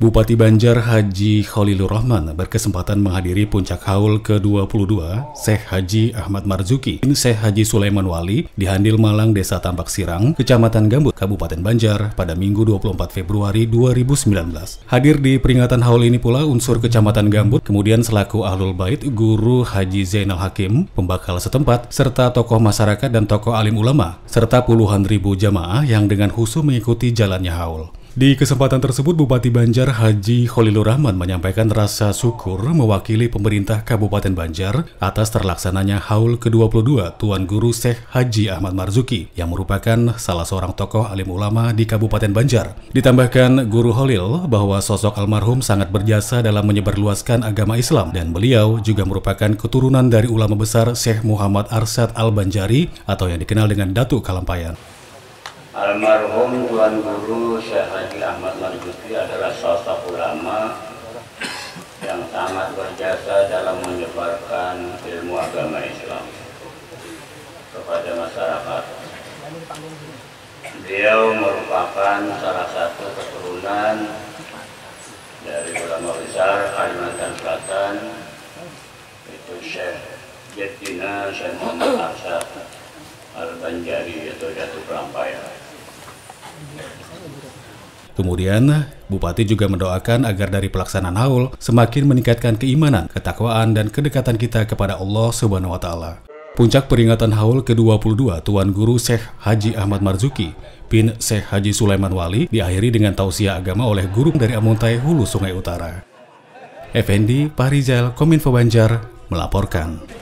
Bupati Banjar Haji Khalilur Rahman berkesempatan menghadiri puncak haul ke-22 Syekh Haji Ahmad Marzuki bin Syekh Haji Sulaiman Wali di Handil Malang, Desa Tambak Sirang, Kecamatan Gambut, Kabupaten Banjar pada Minggu 24 Februari 2019. Hadir di peringatan haul ini pula unsur Kecamatan Gambut, kemudian selaku Ahlul Bait, Guru Haji Zainal Hakim, pembakal setempat, serta tokoh masyarakat dan tokoh alim ulama, serta puluhan ribu jamaah yang dengan khusyuk mengikuti jalannya haul. Di kesempatan tersebut, Bupati Banjar Haji Khalilur Rahman menyampaikan rasa syukur mewakili pemerintah Kabupaten Banjar atas terlaksananya haul ke-22 Tuan Guru Syekh Haji Ahmad Marzuki yang merupakan salah seorang tokoh alim ulama di Kabupaten Banjar. Ditambahkan Guru Khalil bahwa sosok almarhum sangat berjasa dalam menyebarluaskan agama Islam dan beliau juga merupakan keturunan dari ulama besar Syekh Muhammad Arsyad Al-Banjari atau yang dikenal dengan Datuk Kalampayan. Almarhum Tuan Guru Syekh Haji Ahmad Marzuki adalah sosok ulama yang sangat berjasa dalam menyebarkan ilmu agama Islam kepada masyarakat. Beliau merupakan salah satu keturunan dari ulama besar Kalimantan Selatan, itu Syekh Jaddina Syekh Muhammad Arsyad Al-Banjari atau Datuk Kalampayan. Kemudian, Bupati juga mendoakan agar dari pelaksanaan haul semakin meningkatkan keimanan, ketakwaan, dan kedekatan kita kepada Allah Subhanahu wa Ta'ala. Puncak peringatan haul ke-22 Tuan Guru Syekh Haji Ahmad Marzuki bin Syekh Haji Sulaiman Wali diakhiri dengan tausiah agama oleh guru dari Amuntai, Hulu Sungai Utara. Effendi Parizal, Kominfo Banjar, melaporkan.